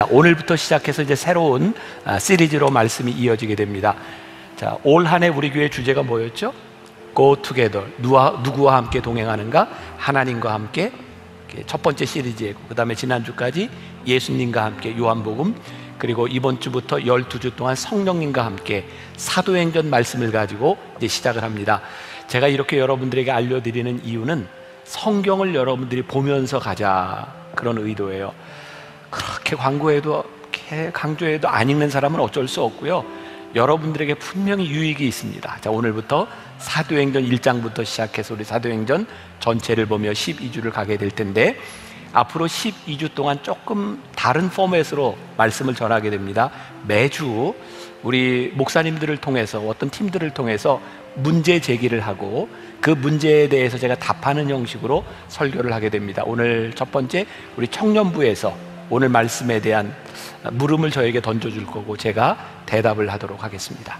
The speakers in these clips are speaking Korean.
오늘부터 시작해서 이제 새로운 시리즈로 말씀이 이어지게 됩니다. 자, 올 한 해 우리 교회 주제가 뭐였죠? Go Together. 누구와 함께 동행하는가? 하나님과 함께. 첫 번째 시리즈이고, 그 다음에 지난주까지 예수님과 함께 요한복음, 그리고 이번 주부터 12주 동안 성령님과 함께 사도행전 말씀을 가지고 이제 시작을 합니다. 제가 이렇게 여러분들에게 알려드리는 이유는 성경을 여러분들이 보면서 가자, 그런 의도예요. 그렇게 광고해도 강조해도 안 읽는 사람은 어쩔 수 없고요, 여러분들에게 분명히 유익이 있습니다. 자, 오늘부터 사도행전 1장부터 시작해서 우리 사도행전 전체를 보며 12주를 가게 될 텐데, 앞으로 12주 동안 조금 다른 포맷으로 말씀을 전하게 됩니다. 매주 우리 목사님들을 통해서, 어떤 팀들을 통해서 문제 제기를 하고 그 문제에 대해서 제가 답하는 형식으로 설교를 하게 됩니다. 오늘 첫 번째, 우리 청년부에서 오늘 말씀에 대한 물음을 저에게 던져줄 거고 제가 대답을 하도록 하겠습니다.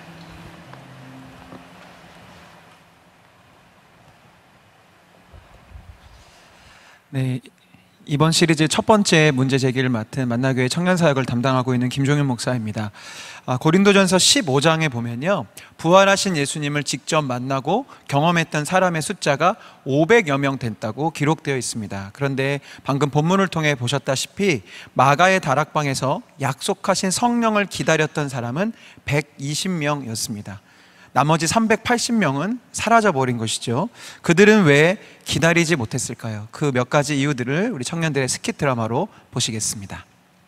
네, 이번 시리즈 첫 번째 문제 제기를 맡은 만나교회 청년사역을 담당하고 있는 김종현 목사입니다. 고린도전서 15장에 보면요, 부활하신 예수님을 직접 만나고 경험했던 사람의 숫자가 500여 명 됐다고 기록되어 있습니다. 그런데 방금 본문을 통해 보셨다시피 마가의 다락방에서 약속하신 성령을 기다렸던 사람은 120명이었습니다. 나머지 380명은 사라져버린 것이죠. 그들은 왜 기다리지 못했을까요? 그 몇 가지 이유들을 우리 청년들의 스킷 드라마로 보시겠습니다.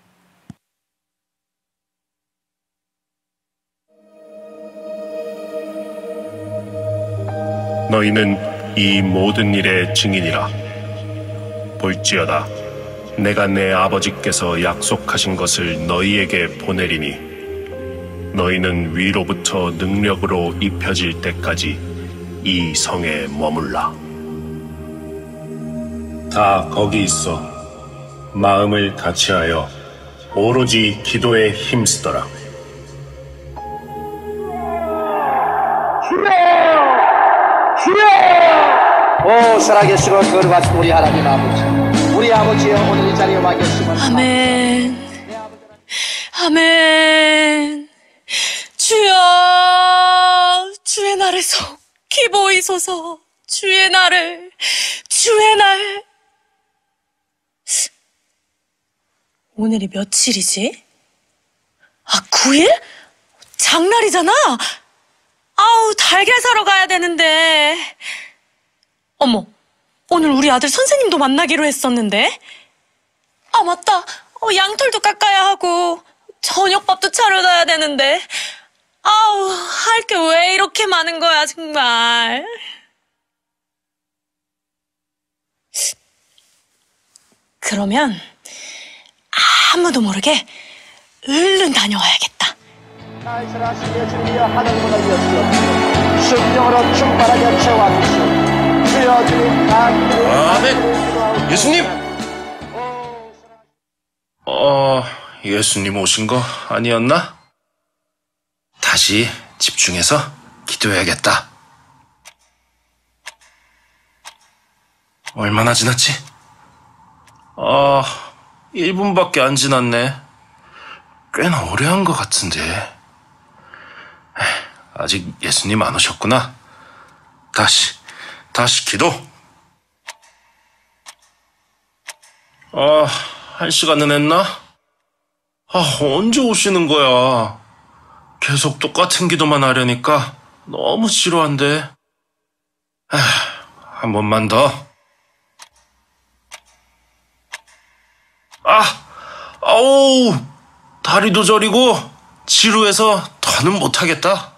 너희는 이 모든 일의 증인이라. 볼지어다, 내가 내 아버지께서 약속하신 것을 너희에게 보내리니 너희는 위로부터 능력으로 입혀질 때까지 이 성에 머물라. 다 거기 있어 마음을 같이하여 오로지 기도에 힘쓰더라. 주여! 오, 살아계시고 거룩하신 우리 하나님 아버지, 우리 아버지여, 오늘 이 자리에 와 계심을 아멘. 아멘. 주여, 주의 날에 속히 보이소서. 주의 날을, 주의 날. 오늘이 며칠이지? 9일? 장날이잖아. 아우, 달걀 사러 가야 되는데. 어머, 오늘 우리 아들 선생님도 만나기로 했었는데. 맞다. 양털도 깎아야 하고 저녁밥도 차려놔야 되는데. 아우, 할 게 왜 이렇게 많은 거야, 정말. 그러면 아무도 모르게 얼른 다녀와야겠다. 날설하신 예수님이여, 하늘문을 여시옵소서. 성령으로 충만하게 채워주시옵소서. 주여, 주님, 아멘. 예수님! 예수님 오신 거 아니었나? 다시 집중해서 기도해야겠다. 얼마나 지났지? 1분밖에 안 지났네. 꽤나 오래 한 것 같은데. 아직 예수님 안 오셨구나. 다시 기도. 1시간은 했나? 언제 오시는 거야? 계속 똑같은 기도만 하려니까 너무 지루한데. 한 번만 더. 아우, 다리도 저리고 지루해서 더는 못하겠다.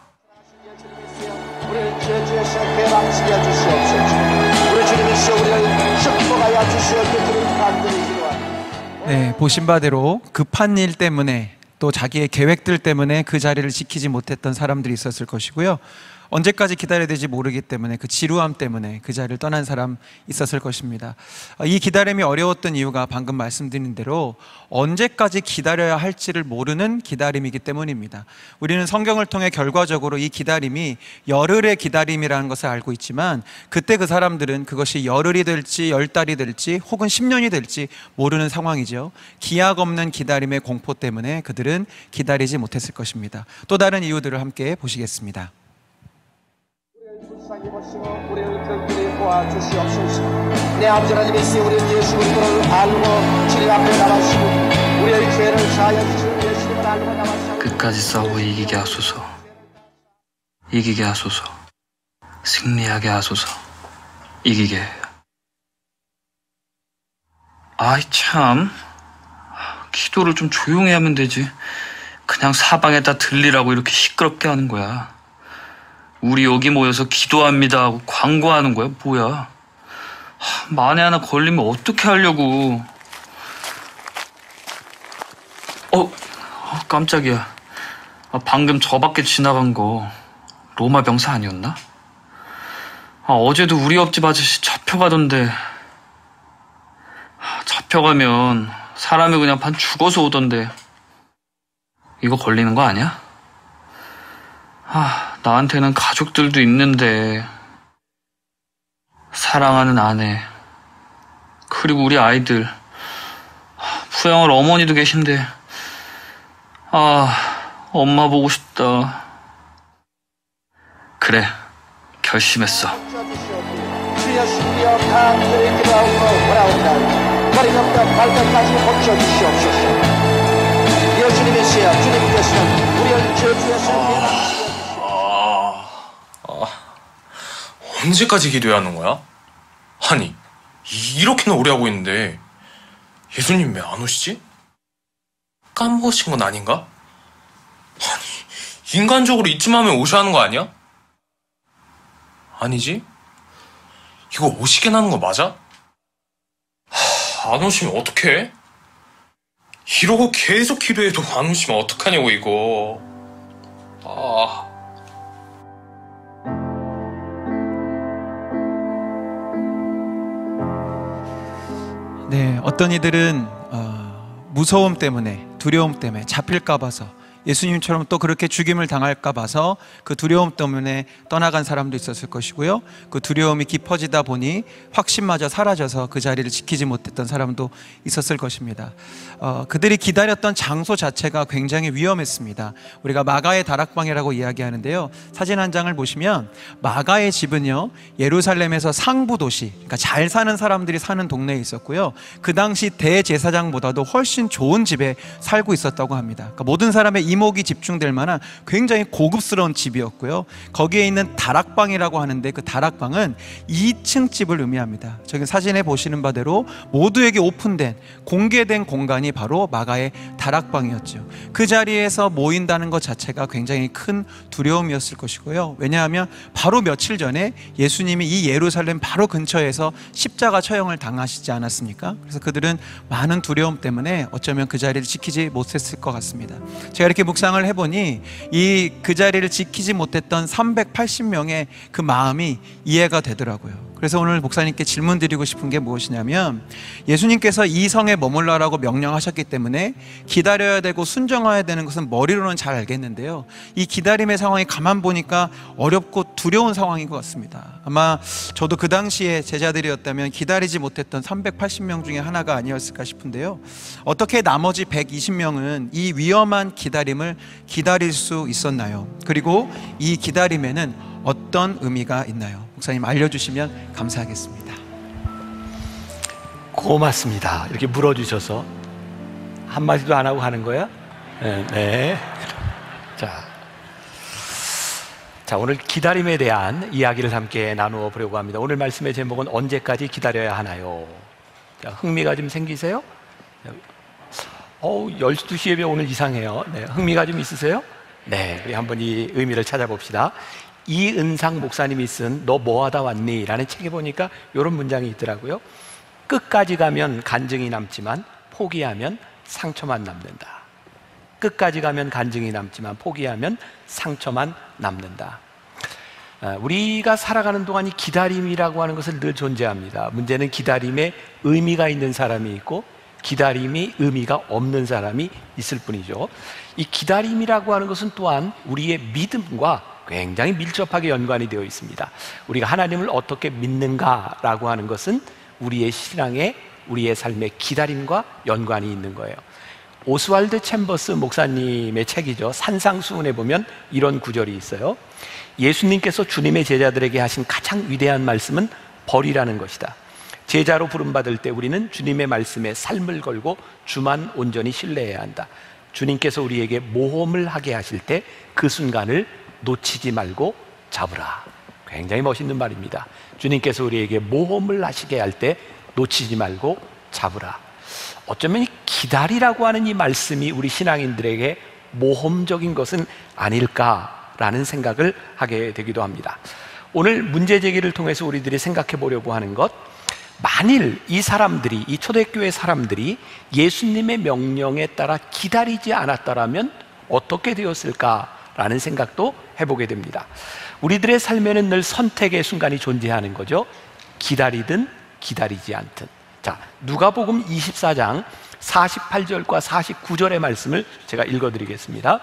우리 주여시여 배방시켜 주시옵소서. 우리 주님이시여 우리를 축복하여 주시옵기를 간절히 기도합니다. 네, 보신 바대로 급한 일 때문에 또 자기의 계획들 때문에 그 자리를 지키지 못했던 사람들이 있었을 것이고요. 언제까지 기다려야 될지 모르기 때문에 그 지루함 때문에 그 자리를 떠난 사람 있었을 것입니다. 이 기다림이 어려웠던 이유가 방금 말씀드린 대로 언제까지 기다려야 할지를 모르는 기다림이기 때문입니다. 우리는 성경을 통해 결과적으로 이 기다림이 열흘의 기다림이라는 것을 알고 있지만 그때 그 사람들은 그것이 열흘이 될지 10달이 될지 혹은 10년이 될지 모르는 상황이죠. 기약 없는 기다림의 공포 때문에 그들은 기다리지 못했을 것입니다. 또 다른 이유들을 함께 보시겠습니다. 불쌍히 보시고 우리를 극률히 보아주시옵소서. 내 아버지 하나님 이 시에 우리는 예수 그리스도를 알고 주님 앞에 나가시고 우리의 죄를 사하여 주시는 예수님을 알고 나가시고 끝까지 싸워 이기게 하소서. 이기게 하소서. 승리하게 하소서. 이기게. 아이 참, 기도를 좀 조용히 하면 되지. 그냥 사방에다 들리라고 이렇게 시끄럽게 하는 거야. 우리 여기 모여서 기도합니다 하고 광고하는 거야 뭐야. 만에 하나 걸리면 어떻게 하려고. 깜짝이야. 방금 저 밖에 지나간 거 로마 병사 아니었나? 어제도 우리 옆집 아저씨 잡혀가던데. 잡혀가면 사람이 그냥 반 죽어서 오던데. 이거 걸리는 거 아니야? 나한테는 가족들도 있는데, 사랑하는 아내, 그리고 우리 아이들, 부양할 어머니도 계신데, 엄마 보고 싶다. 그래, 결심했어. 주여 신비여 감사의 기도하고 돌아온다. 거리넘다 발끝까지 고쳐주시옵소서. 예수님의 시여 주님께서는 우리를 저주에서 언제까지 기도해야 하는 거야? 아니, 이렇게나 오래 하고 있는데 예수님 왜 안 오시지? 까먹으신 건 아닌가? 아니, 인간적으로 이쯤 하면 오셔야 하는 거 아니야? 아니지? 이거 오시게 하는 거 맞아? 안 오시면 어떡해? 이러고 계속 기도해도 안 오시면 어떡하냐고 이거. 네, 어떤 이들은 무서움 때문에, 두려움 때문에 잡힐까 봐서, 예수님처럼 또 그렇게 죽임을 당할까 봐서 그 두려움 때문에 떠나간 사람도 있었을 것이고요. 그 두려움이 깊어지다 보니 확신마저 사라져서 그 자리를 지키지 못했던 사람도 있었을 것입니다. 그들이 기다렸던 장소 자체가 굉장히 위험했습니다. 우리가 마가의 다락방이라고 이야기하는데요, 사진 한 장을 보시면 마가의 집은요, 예루살렘에서 상부 도시, 그러니까 잘 사는 사람들이 사는 동네에 있었고요, 그 당시 대제사장보다도 훨씬 좋은 집에 살고 있었다고 합니다. 그러니까 모든 사람의 이목이 집중될 만한 굉장히 고급스러운 집이었고요. 거기에 있는 다락방이라고 하는데 그 다락방은 2층 집을 의미합니다. 저기 사진에 보시는 바대로 모두에게 오픈된, 공개된 공간이 바로 마가의 다락방이었죠. 그 자리에서 모인다는 것 자체가 굉장히 큰 두려움이었을 것이고요. 왜냐하면 바로 며칠 전에 예수님이 이 예루살렘 바로 근처에서 십자가 처형을 당하시지 않았습니까? 그래서 그들은 많은 두려움 때문에 어쩌면 그 자리를 지키지 못했을 것 같습니다. 제가 이렇게 묵상을 해보니 그 자리를 지키지 못했던 380명의 그 마음이 이해가 되더라고요. 그래서 오늘 목사님께 질문 드리고 싶은 게 무엇이냐면, 예수님께서 이 성에 머물러라고 명령하셨기 때문에 기다려야 되고 순종해야 되는 것은 머리로는 잘 알겠는데요, 이 기다림의 상황이 가만 보니까 어렵고 두려운 상황인 것 같습니다. 아마 저도 그 당시에 제자들이었다면 기다리지 못했던 380명 중에 하나가 아니었을까 싶은데요, 어떻게 나머지 120명은 이 위험한 기다림을 기다릴 수 있었나요? 그리고 이 기다림에는 어떤 의미가 있나요? 목사님 알려주시면 감사하겠습니다. 고맙습니다. 이렇게 물어주셔서 한마디도 안 하고 하는 거야? 네. 자, 오늘 기다림에 대한 이야기를 함께 나누어 보려고 합니다. 오늘 말씀의 제목은 언제까지 기다려야 하나요? 자, 흥미가 좀 생기세요? 12시 예배 오늘 이상해요. 네, 흥미가 좀 있으세요? 네, 우리 한번 이 의미를 찾아봅시다. 이은상 목사님이 쓴 너 뭐하다 왔니? 라는 책에 보니까 이런 문장이 있더라고요. 끝까지 가면 간증이 남지만 포기하면 상처만 남는다. 끝까지 가면 간증이 남지만 포기하면 상처만 남는다. 우리가 살아가는 동안 이 기다림이라고 하는 것은 늘 존재합니다. 문제는 기다림에 의미가 있는 사람이 있고 기다림이 의미가 없는 사람이 있을 뿐이죠. 이 기다림이라고 하는 것은 또한 우리의 믿음과 굉장히 밀접하게 연관이 되어 있습니다. 우리가 하나님을 어떻게 믿는가라고 하는 것은 우리의 신앙에, 우리의 삶의 기다림과 연관이 있는 거예요. 오스왈드 챔버스 목사님의 책이죠. 산상수훈에 보면 이런 구절이 있어요. 예수님께서 주님의 제자들에게 하신 가장 위대한 말씀은 벌이라는 것이다. 제자로 부름받을 때 우리는 주님의 말씀에 삶을 걸고 주만 온전히 신뢰해야 한다. 주님께서 우리에게 모험을 하게 하실 때 그 순간을 놓치지 말고 잡으라. 굉장히 멋있는 말입니다. 주님께서 우리에게 모험을 하시게 할 때 놓치지 말고 잡으라. 어쩌면 이 기다리라고 하는 이 말씀이 우리 신앙인들에게 모험적인 것은 아닐까라는 생각을 하게 되기도 합니다. 오늘 문제 제기를 통해서 우리들이 생각해 보려고 하는 것, 만일 이 사람들이, 이 초대교회 사람들이 예수님의 명령에 따라 기다리지 않았더라면 어떻게 되었을까라는 생각도 해보게 됩니다. 우리들의 삶에는 늘 선택의 순간이 존재하는 거죠. 기다리든 기다리지 않든. 자, 누가복음 24장 48절과 49절의 말씀을 제가 읽어드리겠습니다.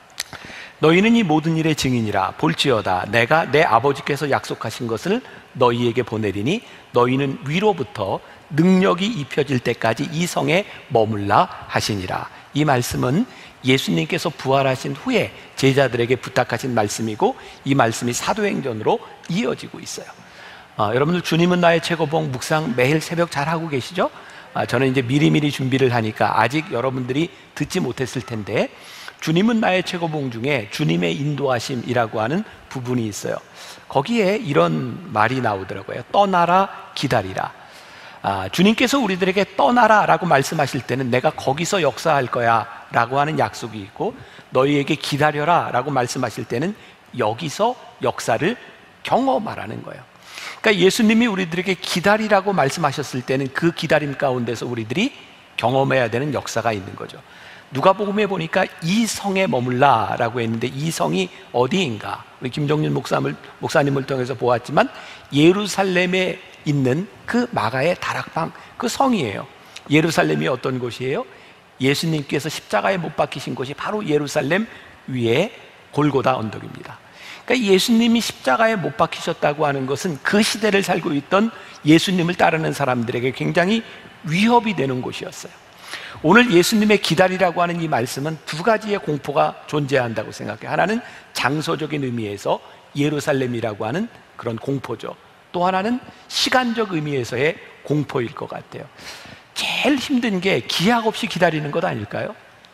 너희는 이 모든 일의 증인이라. 볼지어다 내가 내 아버지께서 약속하신 것을 너희에게 보내리니 너희는 위로부터 능력이 입혀질 때까지 이 성에 머물라 하시니라. 이 말씀은 예수님께서 부활하신 후에 제자들에게 부탁하신 말씀이고 이 말씀이 사도행전으로 이어지고 있어요. 여러분들 주님은 나의 최고봉 묵상 매일 새벽 잘 하고 계시죠? 저는 이제 미리미리 준비를 하니까 아직 여러분들이 듣지 못했을 텐데, 주님은 나의 최고봉 중에 주님의 인도하심이라고 하는 부분이 있어요. 거기에 이런 말이 나오더라고요. 떠나라 기다리라. 주님께서 우리들에게 떠나라 라고 말씀하실 때는 내가 거기서 역사할 거야 라고 하는 약속이 있고, 너희에게 기다려라 라고 말씀하실 때는 여기서 역사를 경험하라는 거예요. 그러니까 예수님이 우리들에게 기다리라고 말씀하셨을 때는 그 기다림 가운데서 우리들이 경험해야 되는 역사가 있는 거죠. 누가복음에 보니까 이 성에 머물라 라고 했는데 이 성이 어디인가? 우리 김종윤 목사님을 통해서 보았지만 예루살렘에 있는 그 마가의 다락방, 그 성이에요. 예루살렘이 어떤 곳이에요? 예수님께서 십자가에 못 박히신 곳이 바로 예루살렘 위에 골고다 언덕입니다. 그러니까 예수님이 십자가에 못 박히셨다고 하는 것은 그 시대를 살고 있던 예수님을 따르는 사람들에게 굉장히 위협이 되는 곳이었어요. 오늘 예수님의 기다리라고 하는 이 말씀은 두 가지의 공포가 존재한다고 생각해요. 하나는 장소적인 의미에서 예루살렘이라고 하는 그런 공포죠. 또 하나는 시간적 의미에서의 공포일 것 같아요. 제일 힘든 게 기약 없이 기다리는 것 아닐까요?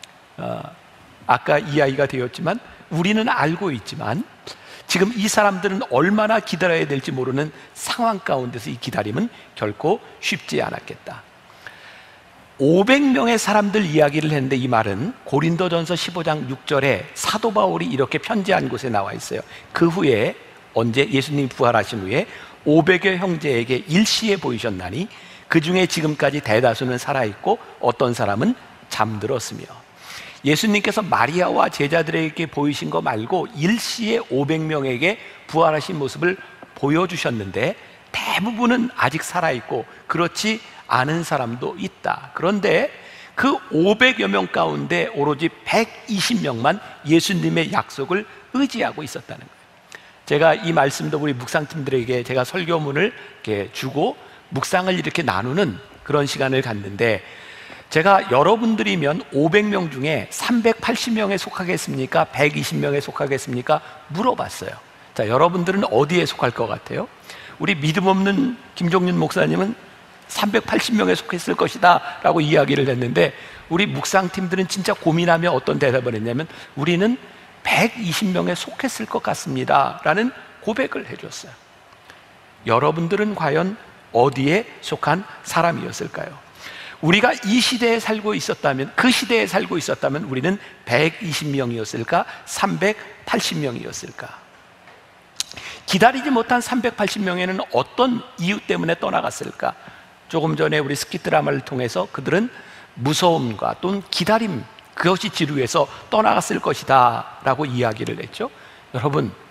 아까 이야기가 되었지만 우리는 알고 있지만 지금 이 사람들은 얼마나 기다려야 될지 모르는 상황 가운데서 이 기다림은 결코 쉽지 않았겠다. 500명의 사람들 이야기를 했는데 이 말은 고린도전서 15장 6절에 사도 바울이 이렇게 편지한 곳에 나와 있어요. 그 후에 언제 예수님이 부활하신 후에 500여 형제에게 일시에 보이셨나니 그 중에 지금까지 대다수는 살아있고 어떤 사람은 잠들었으며. 예수님께서 마리아와 제자들에게 보이신 거 말고 일시에 500명에게 부활하신 모습을 보여주셨는데 대부분은 아직 살아있고 그렇지 않은 사람도 있다. 그런데 그 500여 명 가운데 오로지 120명만 예수님의 약속을 의지하고 있었다는 거예요. 제가 이 말씀도 우리 묵상팀들에게 제가 설교문을 이렇게 주고 묵상을 이렇게 나누는 그런 시간을 갖는데, 제가 여러분들이면 500명 중에 380명에 속하겠습니까? 120명에 속하겠습니까? 물어봤어요. 자, 여러분들은 어디에 속할 것 같아요? 우리 믿음 없는 김종윤 목사님은 380명에 속했을 것이다 라고 이야기를 했는데, 우리 묵상팀들은 진짜 고민하며 어떤 대답을 했냐면 우리는 120명에 속했을 것 같습니다 라는 고백을 해줬어요. 여러분들은 과연 어디에 속한 사람이었을까요? 우리가 이 시대에 살고 있었다면, 그 시대에 살고 있었다면 우리는 120명이었을까? 380명이었을까? 기다리지 못한 380명에는 어떤 이유 때문에 떠나갔을까? 조금 전에 우리 스키 드라마를 통해서 그들은 무서움과 또는 기다림, 그것이 지루해서 떠나갔을 것이다 라고 이야기를 했죠. 여러분,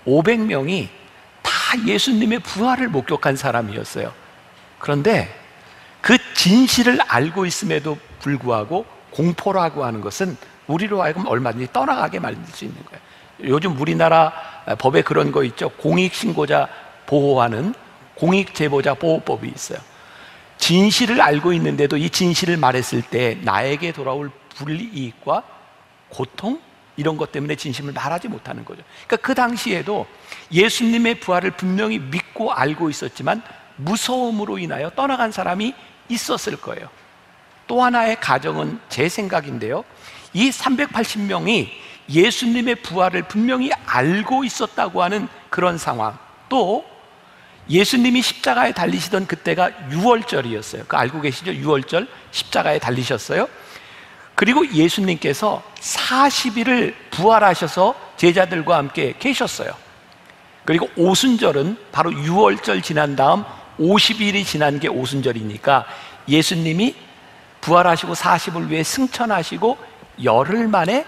500명이 다 예수님의 부활을 목격한 사람이었어요. 그런데 그 진실을 알고 있음에도 불구하고 공포라고 하는 것은 우리로 하여금 얼마든지 떠나가게 만들 수 있는 거예요. 요즘 우리나라 법에 그런 거 있죠. 공익신고자 보호하는 공익제보자 보호법이 있어요. 진실을 알고 있는데도 이 진실을 말했을 때 나에게 돌아올 불이익과 고통 이런 것 때문에 진심을 말하지 못하는 거죠. 그러니까 그 당시에도 예수님의 부활을 분명히 믿고 알고 있었지만 무서움으로 인하여 떠나간 사람이 있었을 거예요. 또 하나의 가정은 제 생각인데요, 이 380명이 예수님의 부활을 분명히 알고 있었다고 하는 그런 상황, 또 예수님이 십자가에 달리시던 그때가 6월절이었어요. 그 알고 계시죠? 6월절 십자가에 달리셨어요. 그리고 예수님께서 40일을 부활하셔서 제자들과 함께 계셨어요. 그리고 오순절은 바로 6월절 지난 다음 50일이 지난 게 오순절이니까 예수님이 부활하시고 40일 후에 승천하시고 열흘 만에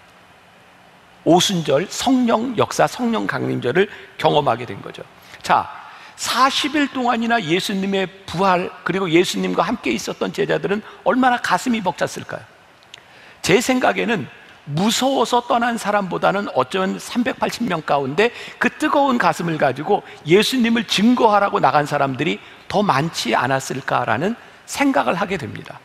오순절 성령 역사, 성령 강림절을 경험하게 된 거죠. 자, 40일 동안이나 예수님의 부활, 그리고 예수님과 함께 있었던 제자들은 얼마나 가슴이 벅찼을까요? 제 생각에는 무서워서 떠난 사람보다는 어쩌면 380명 가운데 그 뜨거운 가슴을 가지고 예수님을 증거하라고 나간 사람들이 더 많지 않았을까라는 생각을 하게 됩니다.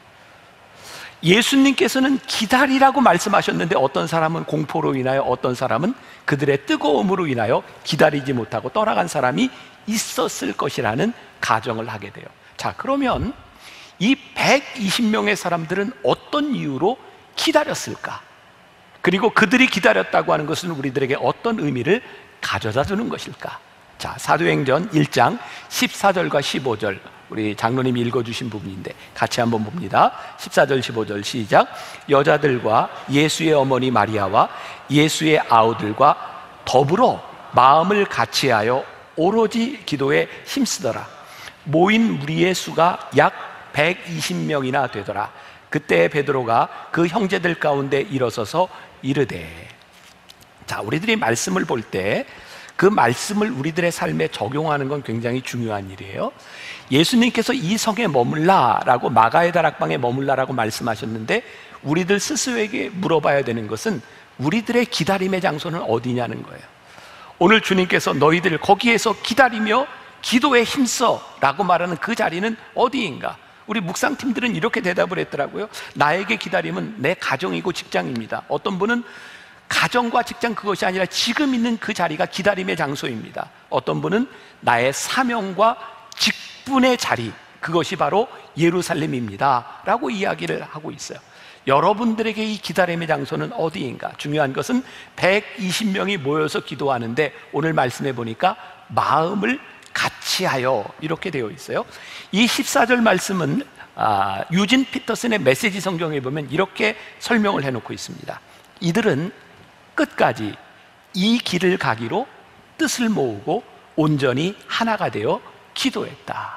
예수님께서는 기다리라고 말씀하셨는데 어떤 사람은 공포로 인하여, 어떤 사람은 그들의 뜨거움으로 인하여 기다리지 못하고 떠나간 사람이 있었을 것이라는 가정을 하게 돼요. 자, 그러면 이 120명의 사람들은 어떤 이유로 기다렸을까? 그리고 그들이 기다렸다고 하는 것은 우리들에게 어떤 의미를 가져다 주는 것일까? 자, 사도행전 1장 14절과 15절 우리 장로님이 읽어주신 부분인데 같이 한번 봅니다. 14절 15절 시작. 여자들과 예수의 어머니 마리아와 예수의 아우들과 더불어 마음을 같이하여 오로지 기도에 힘쓰더라. 모인 무리의 수가 약 120명이나 되더라. 그때 베드로가 그 형제들 가운데 일어서서 이르되. 자, 우리들이 말씀을 볼 때 그 말씀을 우리들의 삶에 적용하는 건 굉장히 중요한 일이에요. 예수님께서 이 성에 머물라라고, 마가의 다락방에 머물라라고 말씀하셨는데 우리들 스스로에게 물어봐야 되는 것은 우리들의 기다림의 장소는 어디냐는 거예요. 오늘 주님께서 너희들 거기에서 기다리며 기도에 힘써 라고 말하는 그 자리는 어디인가? 우리 묵상팀들은 이렇게 대답을 했더라고요. 나에게 기다림은 내 가정이고 직장입니다. 어떤 분은 가정과 직장 그것이 아니라 지금 있는 그 자리가 기다림의 장소입니다. 어떤 분은 나의 사명과 직분의 자리, 그것이 바로 예루살렘입니다 라고 이야기를 하고 있어요. 여러분들에게 이 기다림의 장소는 어디인가? 중요한 것은 120명이 모여서 기도하는데 오늘 말씀해 보니까 마음을 같이하여 이렇게 되어 있어요. 이 14절 말씀은 유진 피터슨의 메시지 성경에 보면 이렇게 설명을 해놓고 있습니다. 이들은 끝까지 이 길을 가기로 뜻을 모으고 온전히 하나가 되어 기도했다.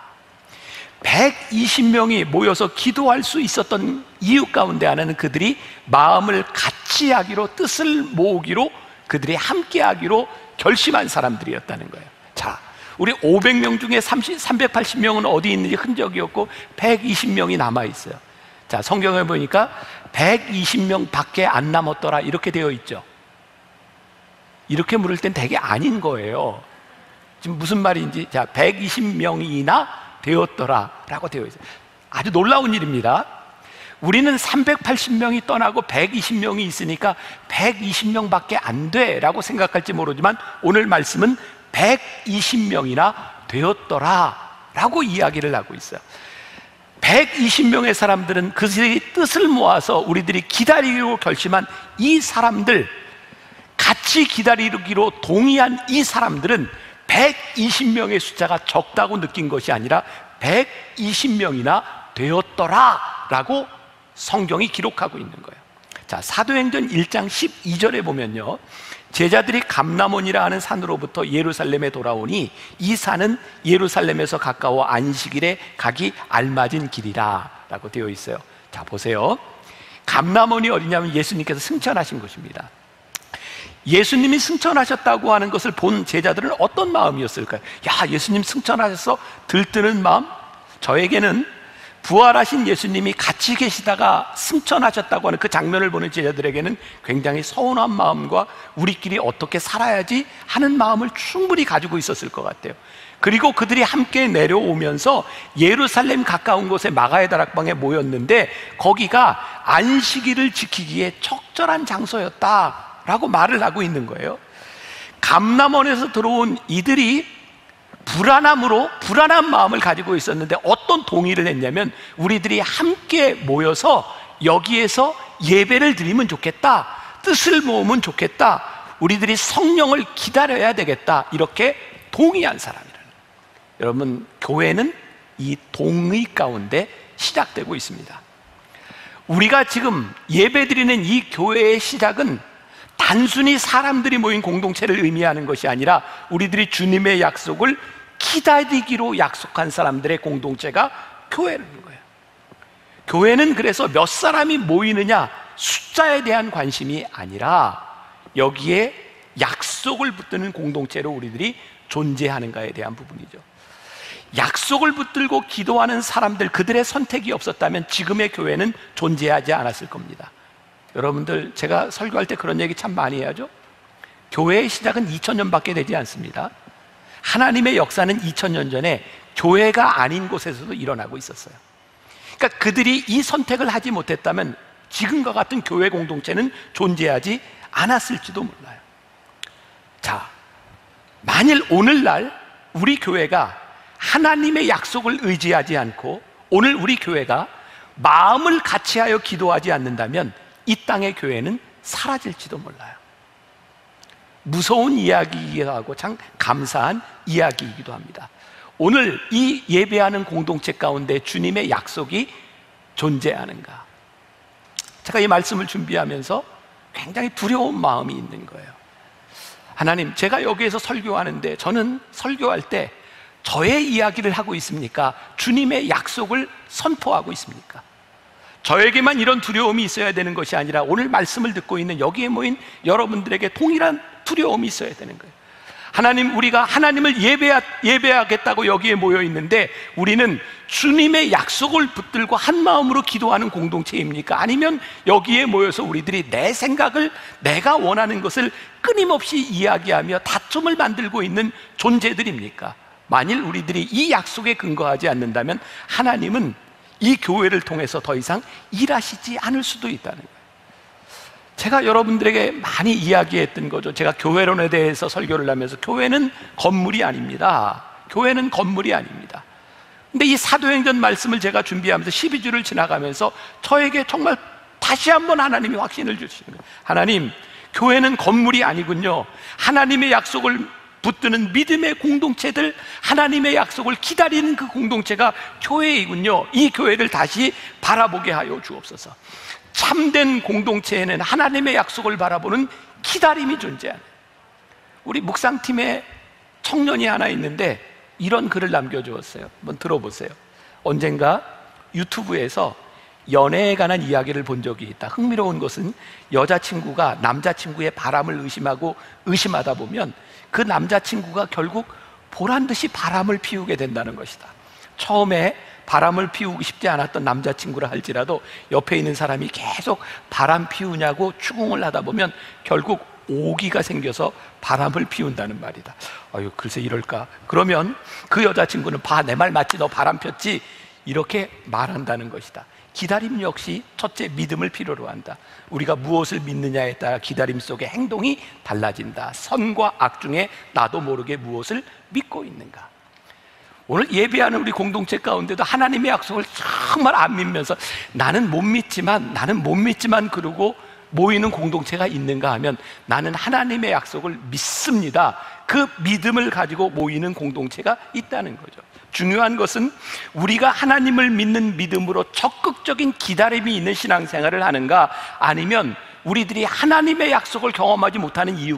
120명이 모여서 기도할 수 있었던 이유 가운데 하나는 그들이 마음을 같이 하기로, 뜻을 모으기로, 그들이 함께 하기로 결심한 사람들이었다는 거예요. 자, 우리 500명 중에 380명은 어디 있는지 흔적이 없고 120명이 남아있어요. 자, 성경에 보니까 120명 밖에 안 남았더라 이렇게 되어 있죠. 이렇게 물을 땐 되게 아닌 거예요. 지금 무슨 말인지, 자, 120명이나 되었더라 라고 되어 있어요. 아주 놀라운 일입니다. 우리는 380명이 떠나고 120명이 있으니까 120명 밖에 안 돼 라고 생각할지 모르지만 오늘 말씀은 120명이나 되었더라 라고 이야기를 하고 있어요. 120명의 사람들은 그들의 뜻을 모아서 우리들이 기다리기로 결심한 이 사람들, 같이 기다리기로 동의한 이 사람들은 120명의 숫자가 적다고 느낀 것이 아니라 120명이나 되었더라 라고 성경이 기록하고 있는 거예요. 자, 사도행전 1장 12절에 보면요, 제자들이 감람원이라 하는 산으로부터 예루살렘에 돌아오니 이 산은 예루살렘에서 가까워 안식일에 가기 알맞은 길이라 라고 되어 있어요. 자, 보세요. 감람원이 어디냐면 예수님께서 승천하신 곳입니다. 예수님이 승천하셨다고 하는 것을 본 제자들은 어떤 마음이었을까요? 야, 예수님 승천하셔서 들뜨는 마음? 저에게는 부활하신 예수님이 같이 계시다가 승천하셨다고 하는 그 장면을 보는 제자들에게는 굉장히 서운한 마음과 우리끼리 어떻게 살아야지 하는 마음을 충분히 가지고 있었을 것 같아요. 그리고 그들이 함께 내려오면서 예루살렘 가까운 곳에 마가의 다락방에 모였는데 거기가 안식일을 지키기에 적절한 장소였다라고 말을 하고 있는 거예요. 감람원에서 들어온 이들이 불안한 마음을 가지고 있었는데 어떤 동의를 했냐면 우리들이 함께 모여서 여기에서 예배를 드리면 좋겠다, 뜻을 모으면 좋겠다, 우리들이 성령을 기다려야 되겠다, 이렇게 동의한 사람이라는 거예요. 여러분, 교회는 이 동의 가운데 시작되고 있습니다. 우리가 지금 예배 드리는 이 교회의 시작은 단순히 사람들이 모인 공동체를 의미하는 것이 아니라 우리들이 주님의 약속을 기다리기로 약속한 사람들의 공동체가 교회라는 거예요. 교회는 그래서 몇 사람이 모이느냐, 숫자에 대한 관심이 아니라 여기에 약속을 붙드는 공동체로 우리들이 존재하는가에 대한 부분이죠. 약속을 붙들고 기도하는 사람들, 그들의 선택이 없었다면 지금의 교회는 존재하지 않았을 겁니다. 여러분들, 제가 설교할 때 그런 얘기 참 많이 해야죠. 교회의 시작은 2000년밖에 되지 않습니다. 하나님의 역사는 2000년 전에 교회가 아닌 곳에서도 일어나고 있었어요. 그러니까 그들이 이 선택을 하지 못했다면 지금과 같은 교회 공동체는 존재하지 않았을지도 몰라요. 자, 만일 오늘날 우리 교회가 하나님의 약속을 의지하지 않고 오늘 우리 교회가 마음을 같이하여 기도하지 않는다면 이 땅의 교회는 사라질지도 몰라요. 무서운 이야기이기도 하고 참 감사한 이야기이기도 합니다. 오늘 이 예배하는 공동체 가운데 주님의 약속이 존재하는가? 제가 이 말씀을 준비하면서 굉장히 두려운 마음이 있는 거예요. 하나님, 제가 여기에서 설교하는데 저는 설교할 때 저의 이야기를 하고 있습니까? 주님의 약속을 선포하고 있습니까? 저에게만 이런 두려움이 있어야 되는 것이 아니라 오늘 말씀을 듣고 있는 여기에 모인 여러분들에게 동일한 두려움이 있어야 되는 거예요. 하나님, 우리가 하나님을 예배하겠다고 여기에 모여 있는데 우리는 주님의 약속을 붙들고 한 마음으로 기도하는 공동체입니까? 아니면 여기에 모여서 우리들이 내 생각을, 내가 원하는 것을 끊임없이 이야기하며 다툼을 만들고 있는 존재들입니까? 만일 우리들이 이 약속에 근거하지 않는다면 하나님은 이 교회를 통해서 더 이상 일하시지 않을 수도 있다는 거예요. 제가 여러분들에게 많이 이야기했던 거죠. 제가 교회론에 대해서 설교를 하면서 교회는 건물이 아닙니다. 교회는 건물이 아닙니다. 근데 이 사도행전 말씀을 제가 준비하면서 12주를 지나가면서 저에게 정말 다시 한번 하나님이 확신을 주시는 거예요. 하나님, 교회는 건물이 아니군요. 하나님의 약속을 붙드는 믿음의 공동체들, 하나님의 약속을 기다리는 그 공동체가 교회이군요. 이 교회를 다시 바라보게 하여 주옵소서. 참된 공동체에는 하나님의 약속을 바라보는 기다림이 존재하는, 우리 묵상팀에 청년이 하나 있는데 이런 글을 남겨주었어요. 한번 들어보세요. 언젠가 유튜브에서 연애에 관한 이야기를 본 적이 있다. 흥미로운 것은 여자친구가 남자친구의 바람을 의심하다 보면 그 남자친구가 결국 보란듯이 바람을 피우게 된다는 것이다. 처음에 바람을 피우고 싶지 않았던 남자친구라 할지라도 옆에 있는 사람이 계속 바람 피우냐고 추궁을 하다 보면 결국 오기가 생겨서 바람을 피운다는 말이다. 아유, 글쎄 이럴까? 그러면 그 여자친구는 봐, 내 말 맞지? 너 바람 폈지? 이렇게 말한다는 것이다. 기다림 역시 첫째 믿음을 필요로 한다. 우리가 무엇을 믿느냐에 따라 기다림 속의 행동이 달라진다. 선과 악 중에 나도 모르게 무엇을 믿고 있는가. 오늘 예배하는 우리 공동체 가운데도 하나님의 약속을 정말 안 믿면서 나는 못 믿지만 그러고 모이는 공동체가 있는가 하면 나는 하나님의 약속을 믿습니다. 그 믿음을 가지고 모이는 공동체가 있다는 거죠. 중요한 것은 우리가 하나님을 믿는 믿음으로 적극적인 기다림이 있는 신앙생활을 하는가, 아니면 우리들이 하나님의 약속을 경험하지 못하는 이유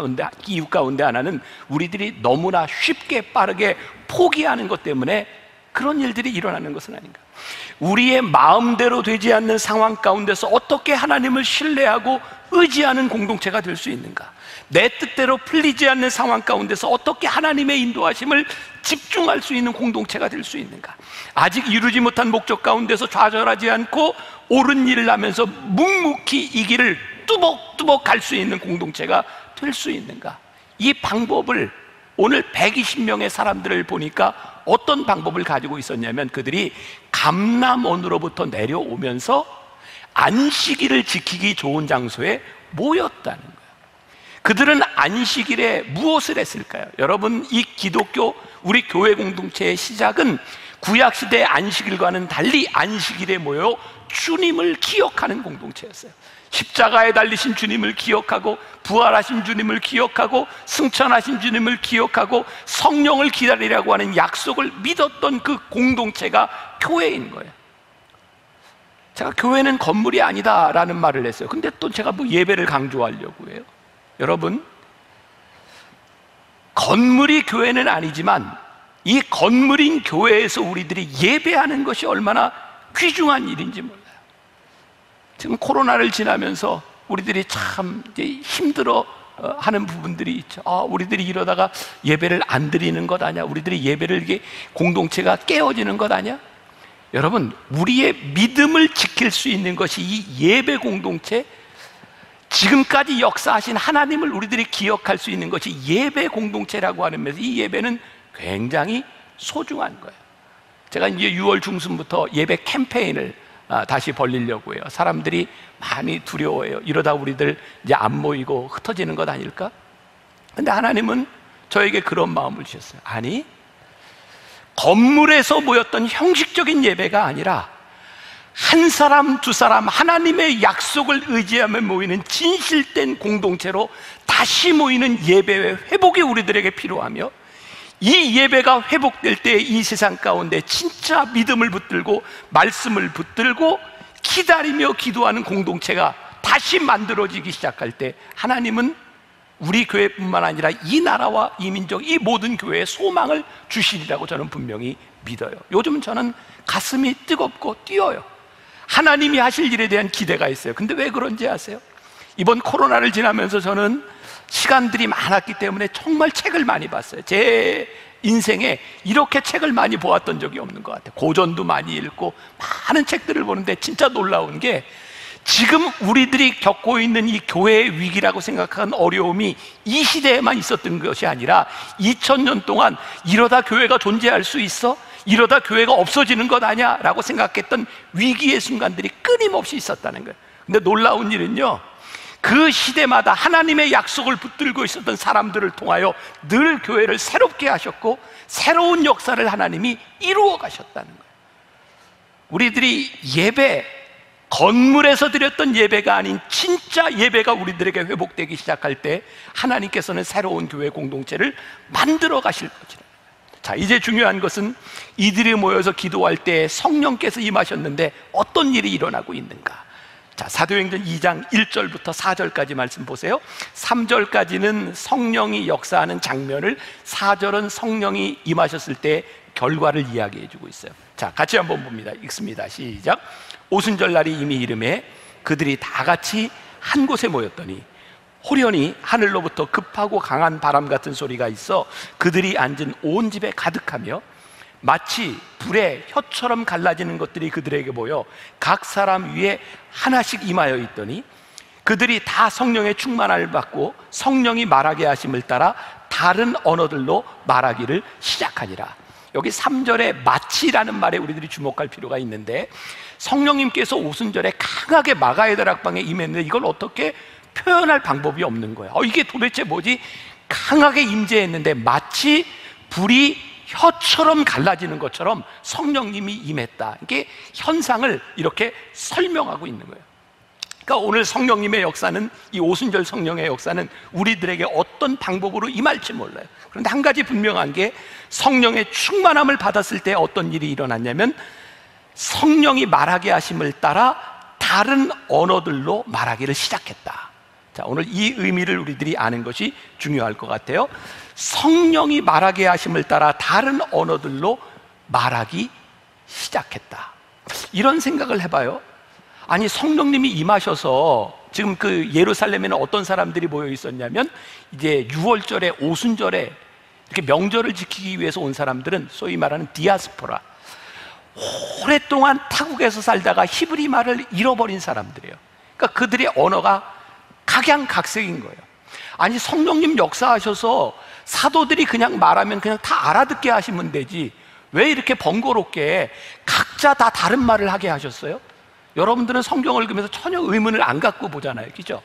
가운데 하나는 우리들이 너무나 쉽게 빠르게 포기하는 것 때문에 그런 일들이 일어나는 것은 아닌가? 우리의 마음대로 되지 않는 상황 가운데서 어떻게 하나님을 신뢰하고 의지하는 공동체가 될 수 있는가? 내 뜻대로 풀리지 않는 상황 가운데서 어떻게 하나님의 인도하심을 집중할 수 있는 공동체가 될 수 있는가? 아직 이루지 못한 목적 가운데서 좌절하지 않고 옳은 일을 하면서 묵묵히 이 길을 뚜벅뚜벅 갈 수 있는 공동체가 될 수 있는가? 이 방법을 오늘 120명의 사람들을 보니까 어떤 방법을 가지고 있었냐면, 그들이 감람원으로부터 내려오면서 안식일을 지키기 좋은 장소에 모였다는 거예요. 그들은 안식일에 무엇을 했을까요? 여러분, 이 기독교 우리 교회 공동체의 시작은 구약시대의 안식일과는 달리 안식일에 모여 주님을 기억하는 공동체였어요. 십자가에 달리신 주님을 기억하고, 부활하신 주님을 기억하고, 승천하신 주님을 기억하고, 성령을 기다리라고 하는 약속을 믿었던 그 공동체가 교회인 거예요. 제가 교회는 건물이 아니다라는 말을 했어요. 근데 또 제가 뭐 예배를 강조하려고 해요. 여러분, 건물이 교회는 아니지만 이 건물인 교회에서 우리들이 예배하는 것이 얼마나 귀중한 일인지 몰라요. 지금 코로나를 지나면서 우리들이 참 이제 힘들어 하는 부분들이 있죠. 우리들이 이러다가 예배를 안 드리는 것 아니야? 우리들이 예배를 이게 공동체가 깨어지는 것 아니야? 여러분, 우리의 믿음을 지킬 수 있는 것이 이 예배 공동체, 지금까지 역사하신 하나님을 우리들이 기억할 수 있는 것이 예배 공동체라고 하는 면에서 이 예배는 굉장히 소중한 거예요. 제가 이제 6월 중순부터 예배 캠페인을 다시 벌리려고 해요. 사람들이 많이 두려워해요. 이러다 우리들 이제 안 모이고 흩어지는 것 아닐까? 근데 하나님은 저에게 그런 마음을 주셨어요. 아니, 건물에서 모였던 형식적인 예배가 아니라 한 사람 두 사람 하나님의 약속을 의지하며 모이는 진실된 공동체로 다시 모이는 예배의 회복이 우리들에게 필요하며, 이 예배가 회복될 때 이 세상 가운데 진짜 믿음을 붙들고 말씀을 붙들고 기다리며 기도하는 공동체가 다시 만들어지기 시작할 때 하나님은 우리 교회뿐만 아니라 이 나라와 이 민족, 이 모든 교회에 소망을 주시리라고 저는 분명히 믿어요. 요즘 저는 가슴이 뜨겁고 뛰어요. 하나님이 하실 일에 대한 기대가 있어요. 근데 왜 그런지 아세요? 이번 코로나를 지나면서 저는 시간들이 많았기 때문에 정말 책을 많이 봤어요. 제 인생에 이렇게 책을 많이 보았던 적이 없는 것 같아요. 고전도 많이 읽고 많은 책들을 보는데 진짜 놀라운 게, 지금 우리들이 겪고 있는 이 교회의 위기라고 생각한 어려움이 이 시대에만 있었던 것이 아니라 2000년 동안 이러다 교회가 존재할 수 있어? 이러다 교회가 없어지는 것 아니야? 라고 생각했던 위기의 순간들이 끊임없이 있었다는 거예요. 근데 놀라운 일은요, 그 시대마다 하나님의 약속을 붙들고 있었던 사람들을 통하여 늘 교회를 새롭게 하셨고 새로운 역사를 하나님이 이루어 가셨다는 거예요. 우리들이 예배, 건물에서 드렸던 예배가 아닌 진짜 예배가 우리들에게 회복되기 시작할 때 하나님께서는 새로운 교회 공동체를 만들어 가실 것이다. 자, 이제 중요한 것은 이들이 모여서 기도할 때 성령께서 임하셨는데 어떤 일이 일어나고 있는가? 자, 사도행전 2장 1절부터 4절까지 말씀 보세요. 3절까지는 성령이 역사하는 장면을, 4절은 성령이 임하셨을 때 결과를 이야기해 주고 있어요. 자, 같이 한번 봅니다. 읽습니다. 시작. 오순절 날이 이미 이르매 그들이 다 같이 한 곳에 모였더니 호련히 하늘로부터 급하고 강한 바람 같은 소리가 있어 그들이 앉은 온 집에 가득하며, 마치 불에 혀처럼 갈라지는 것들이 그들에게 보여 각 사람 위에 하나씩 임하여 있더니 그들이 다 성령의 충만함을 받고 성령이 말하게 하심을 따라 다른 언어들로 말하기를 시작하니라. 여기 3절에 마치라는 말에 우리들이 주목할 필요가 있는데, 성령님께서 오순절에 강하게 마가의 다락방에 임했는데 이걸 어떻게 표현할 방법이 없는 거예요. 이게 도대체 뭐지? 강하게 임재했는데 마치 불이 혀처럼 갈라지는 것처럼 성령님이 임했다. 이게 현상을 이렇게 설명하고 있는 거예요. 그러니까 오늘 성령님의 역사는, 이 오순절 성령의 역사는 우리들에게 어떤 방법으로 임할지 몰라요. 그런데 한 가지 분명한 게, 성령의 충만함을 받았을 때 어떤 일이 일어났냐면 성령이 말하게 하심을 따라 다른 언어들로 말하기를 시작했다. 자, 오늘 이 의미를 우리들이 아는 것이 중요할 것 같아요. 성령이 말하게 하심을 따라 다른 언어들로 말하기 시작했다. 이런 생각을 해봐요. 아니, 성령님이 임하셔서 지금 그 예루살렘에는 어떤 사람들이 모여 있었냐면, 이제 6월절에 오순절에 이렇게 명절을 지키기 위해서 온 사람들은 소위 말하는 디아스포라, 오랫동안 타국에서 살다가 히브리 말을 잃어버린 사람들이에요. 그러니까 그들의 언어가 각양각색인 거예요. 아니, 성령님 역사하셔서 사도들이 그냥 말하면 그냥 다 알아듣게 하시면 되지, 왜 이렇게 번거롭게 각자 다 다른 말을 하게 하셨어요? 여러분들은 성경을 읽으면서 전혀 의문을 안 갖고 보잖아요, 그죠?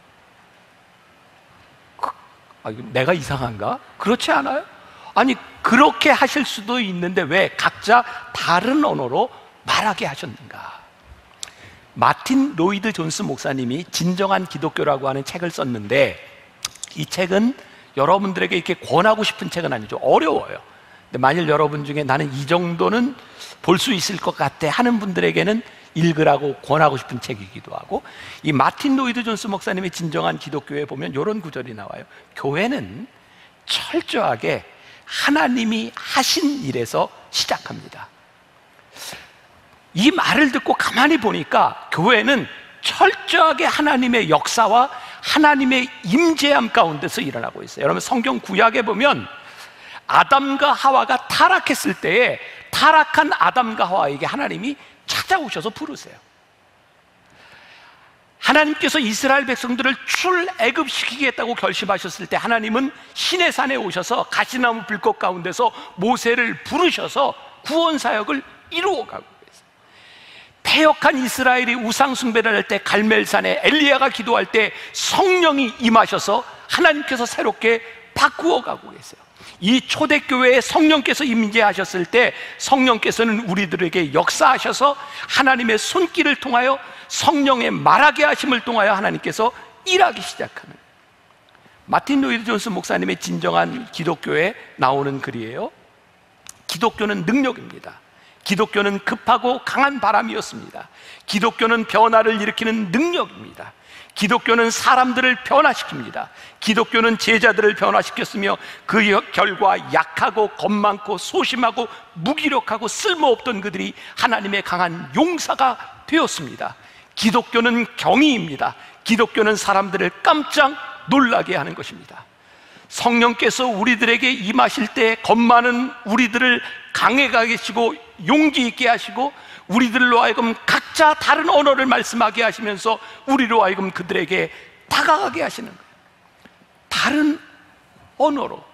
내가 이상한가? 그렇지 않아요? 아니, 그렇게 하실 수도 있는데 왜 각자 다른 언어로 말하게 하셨는가? 마틴 로이드 존스 목사님이 진정한 기독교라고 하는 책을 썼는데, 이 책은 여러분들에게 이렇게 권하고 싶은 책은 아니죠. 어려워요. 근데 만일 여러분 중에 나는 이 정도는 볼 수 있을 것 같아 하는 분들에게는 읽으라고 권하고 싶은 책이기도 하고, 이 마틴 로이드 존스 목사님의 진정한 기독교에 보면 이런 구절이 나와요. 교회는 철저하게 하나님이 하신 일에서 시작합니다. 이 말을 듣고 가만히 보니까 교회는 철저하게 하나님의 역사와 하나님의 임재함 가운데서 일어나고 있어요. 여러분, 성경 구약에 보면 아담과 하와가 타락했을 때에 타락한 아담과 하와에게 하나님이 찾아오셔서 부르세요. 하나님께서 이스라엘 백성들을 출애굽시키겠다고 결심하셨을 때 하나님은 시내산에 오셔서 가시나무 불꽃 가운데서 모세를 부르셔서 구원 사역을 이루어가고 있어요. 패역한 이스라엘이 우상 숭배를 할 때 갈멜산에 엘리야가 기도할 때 성령이 임하셔서 하나님께서 새롭게 바꾸어가고 계세요. 이 초대교회에 성령께서 임재하셨을 때 성령께서는 우리들에게 역사하셔서 하나님의 손길을 통하여 성령의 말하게 하심을 통하여 하나님께서 일하기 시작하는, 마틴 로이드 존스 목사님의 진정한 기독교에 나오는 글이에요. 기독교는 능력입니다. 기독교는 급하고 강한 바람이었습니다. 기독교는 변화를 일으키는 능력입니다. 기독교는 사람들을 변화시킵니다. 기독교는 제자들을 변화시켰으며 그 결과 약하고 겁 많고 소심하고 무기력하고 쓸모없던 그들이 하나님의 강한 용사가 되었습니다. 기독교는 경의입니다. 기독교는 사람들을 깜짝 놀라게 하는 것입니다. 성령께서 우리들에게 임하실 때 겁 많은 우리들을 강해가게 하시고 용기 있게 하시고, 우리들로 하여금 각자 다른 언어를 말씀하게 하시면서 우리로 하여금 그들에게 다가가게 하시는 거예요. 다른 언어로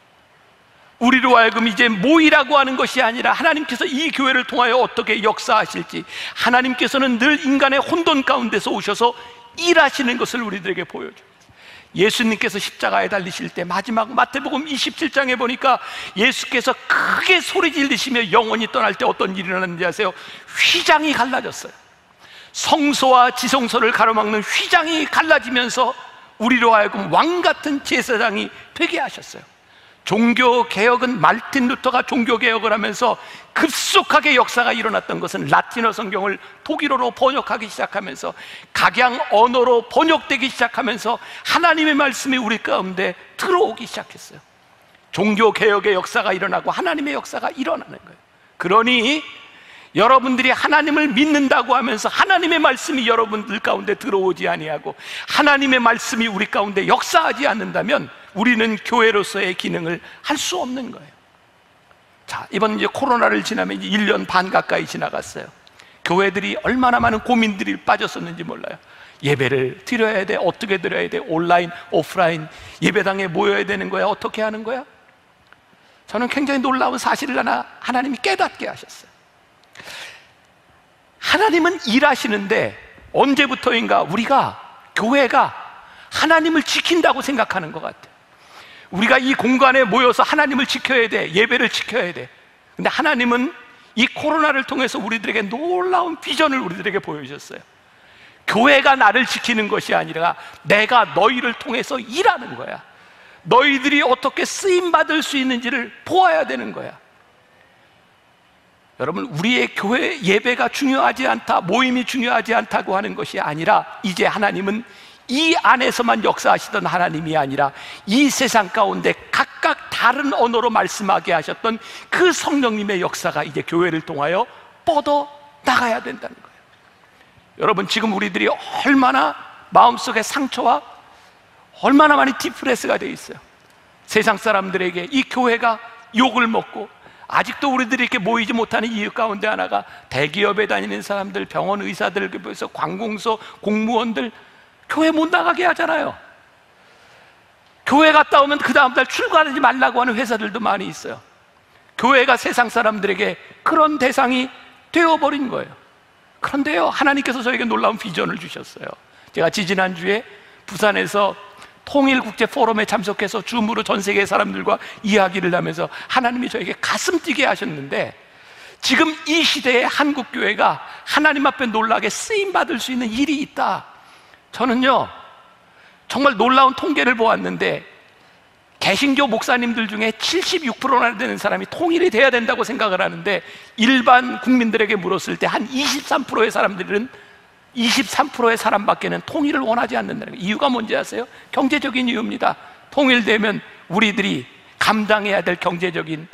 우리로 하여금 이제 모이라고 하는 것이 아니라 하나님께서 이 교회를 통하여 어떻게 역사하실지, 하나님께서는 늘 인간의 혼돈 가운데서 오셔서 일하시는 것을 우리들에게 보여줘요. 예수님께서 십자가에 달리실 때 마지막 마태복음 27장에 보니까 예수께서 크게 소리 지르시며 영원히 떠날 때 어떤 일이 일어났는지 아세요? 휘장이 갈라졌어요. 성소와 지성소를 가로막는 휘장이 갈라지면서 우리로 하여금 왕같은 제사장이 되게 하셨어요. 종교개혁은 마르틴 루터가 종교개혁을 하면서 급속하게 역사가 일어났던 것은 라틴어 성경을 독일어로 번역하기 시작하면서 각양 언어로 번역되기 시작하면서 하나님의 말씀이 우리 가운데 들어오기 시작했어요. 종교개혁의 역사가 일어나고 하나님의 역사가 일어나는 거예요. 그러니 여러분들이 하나님을 믿는다고 하면서 하나님의 말씀이 여러분들 가운데 들어오지 아니하고 하나님의 말씀이 우리 가운데 역사하지 않는다면 우리는 교회로서의 기능을 할 수 없는 거예요. 자, 이번 이제 코로나를 지나면 이제 1년 반 가까이 지나갔어요. 교회들이 얼마나 많은 고민들이 빠졌었는지 몰라요. 예배를 드려야 돼, 어떻게 드려야 돼, 온라인, 오프라인, 예배당에 모여야 되는 거야, 어떻게 하는 거야? 저는 굉장히 놀라운 사실을 하나님이 깨닫게 하셨어요. 하나님은 일하시는데 언제부터인가 우리가, 교회가 하나님을 지킨다고 생각하는 것 같아요. 우리가 이 공간에 모여서 하나님을 지켜야 돼, 예배를 지켜야 돼. 근데 하나님은 이 코로나를 통해서 우리들에게 놀라운 비전을 우리들에게 보여주셨어요. 교회가 나를 지키는 것이 아니라 내가 너희를 통해서 일하는 거야. 너희들이 어떻게 쓰임받을 수 있는지를 보아야 되는 거야. 여러분, 우리의 교회 예배가 중요하지 않다, 모임이 중요하지 않다고 하는 것이 아니라 이제 하나님은 이 안에서만 역사하시던 하나님이 아니라 이 세상 가운데 각각 다른 언어로 말씀하게 하셨던 그 성령님의 역사가 이제 교회를 통하여 뻗어 나가야 된다는 거예요. 여러분, 지금 우리들이 얼마나 마음속에 상처와 얼마나 많이 디프레스가 되어 있어요. 세상 사람들에게 이 교회가 욕을 먹고, 아직도 우리들이 이렇게 모이지 못하는 이유 가운데 하나가 대기업에 다니는 사람들, 병원 의사들, 그래서 관공서 공무원들 교회 못 나가게 하잖아요. 교회 갔다 오면 그 다음날 출근하지 말라고 하는 회사들도 많이 있어요. 교회가 세상 사람들에게 그런 대상이 되어버린 거예요. 그런데요, 하나님께서 저에게 놀라운 비전을 주셨어요. 제가 지지난주에 부산에서 통일국제포럼에 참석해서 줌으로 전 세계 사람들과 이야기를 하면서 하나님이 저에게 가슴 뛰게 하셨는데, 지금 이 시대에 한국교회가 하나님 앞에 놀라게 쓰임받을 수 있는 일이 있다. 저는요, 정말 놀라운 통계를 보았는데 개신교 목사님들 중에 76%나 되는 사람이 통일이 돼야 된다고 생각을 하는데, 일반 국민들에게 물었을 때 한 23%의 사람들은 23%의 사람밖에는 통일을 원하지 않는다는 거예요. 이유가 뭔지 아세요? 경제적인 이유입니다. 통일되면 우리들이 감당해야 될 경제적인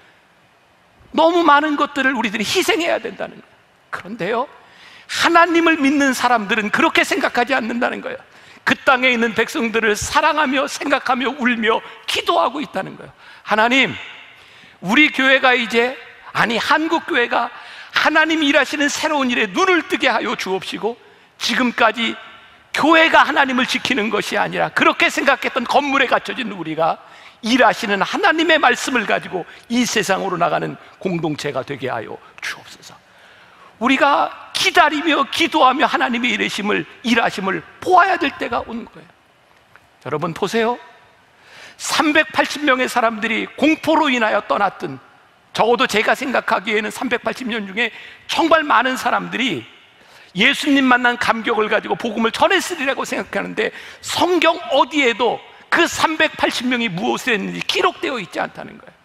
너무 많은 것들을 우리들이 희생해야 된다는 거예요. 그런데요, 하나님을 믿는 사람들은 그렇게 생각하지 않는다는 거예요. 그 땅에 있는 백성들을 사랑하며 생각하며 울며 기도하고 있다는 거예요. 하나님, 우리 교회가 이제, 아니 한국교회가 하나님이 일하시는 새로운 일에 눈을 뜨게 하여 주옵시고, 지금까지 교회가 하나님을 지키는 것이 아니라 그렇게 생각했던 건물에 갇혀진 우리가 일하시는 하나님의 말씀을 가지고 이 세상으로 나가는 공동체가 되게 하여 주옵소서. 우리가 기다리며 기도하며 하나님의 일하심을 보아야 될 때가 온 거예요. 여러분 보세요. 380명의 사람들이 공포로 인하여 떠났던, 적어도 제가 생각하기에는 380년 중에 정말 많은 사람들이 예수님 만난 감격을 가지고 복음을 전했으리라고 생각하는데, 성경 어디에도 그 380명이 무엇을 했는지 기록되어 있지 않다는 거예요.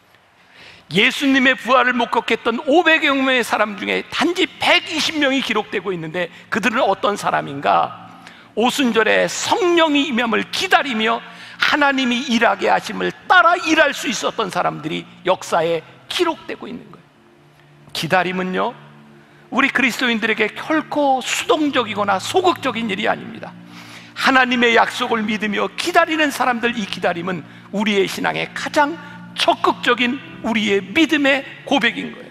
예수님의 부활을 목격했던 500여 명의 사람 중에 단지 120명이 기록되고 있는데, 그들은 어떤 사람인가? 오순절에 성령이 임함을 기다리며 하나님이 일하게 하심을 따라 일할 수 있었던 사람들이 역사에 기록되고 있는 거예요. 기다림은요, 우리 그리스도인들에게 결코 수동적이거나 소극적인 일이 아닙니다. 하나님의 약속을 믿으며 기다리는 사람들, 이 기다림은 우리의 신앙의 가장 적극적인 우리의 믿음의 고백인 거예요.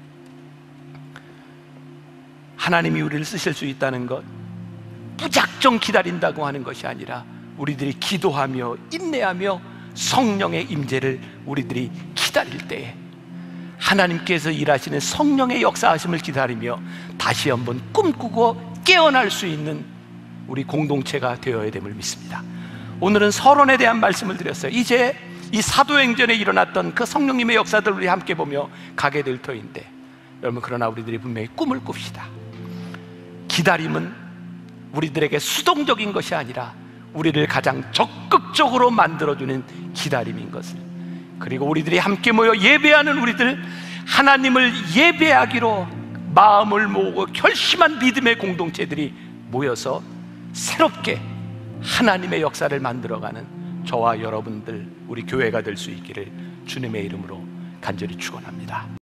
하나님이 우리를 쓰실 수 있다는 것, 무작정 기다린다고 하는 것이 아니라 우리들이 기도하며 인내하며 성령의 임재를 우리들이 기다릴 때에 하나님께서 일하시는 성령의 역사하심을 기다리며 다시 한번 꿈꾸고 깨어날 수 있는 우리 공동체가 되어야 됨을 믿습니다. 오늘은 서론에 대한 말씀을 드렸어요. 이제 이 사도행전에 일어났던 그 성령님의 역사들을 우리 함께 보며 가게 될 터인데, 여러분 그러나 우리들이 분명히 꿈을 꿉시다. 기다림은 우리들에게 수동적인 것이 아니라 우리를 가장 적극적으로 만들어주는 기다림인 것을, 그리고 우리들이 함께 모여 예배하는 우리들, 하나님을 예배하기로 마음을 모으고 결심한 믿음의 공동체들이 모여서 새롭게 하나님의 역사를 만들어가는 저와 여러분들, 우리 교회가 될 수 있기를 주님의 이름으로 간절히 축원합니다.